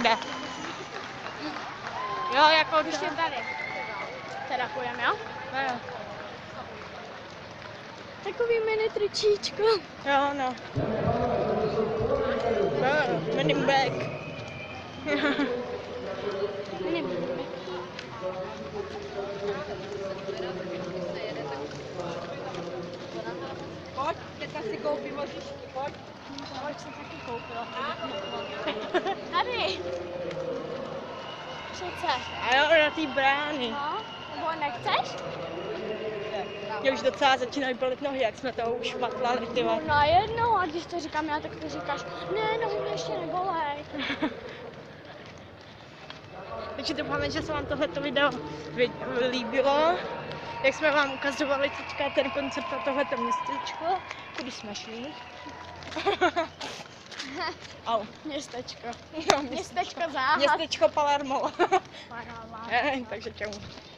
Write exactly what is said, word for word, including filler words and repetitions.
Kde? Jo, jako Už je tady. Teda půjdeme, jo? No, jo. Takový mini tričíčko. Jo, no. No, mini bag. Mini bag. Pojď, teďka si koupím oříšky, pojď. Pojď se taky koupila. Tady. Přece. A jo, na té brány. No, nebo nechceš? Mě už docela začínají bolet nohy, jak jsme to už matlali, ty vole. No najednou, a když to říkám já, tak ty říkáš, ne, nohy mě ještě nebolej. Takže doufáme, že se vám tohleto video líbilo. Jak jsme vám ukazovali teďka ten koncept a tohleto městečko, kudy jsme šli. Au. Městečko. No, Městečko záhad. Městečko Palermo. Panorama. Takže čau.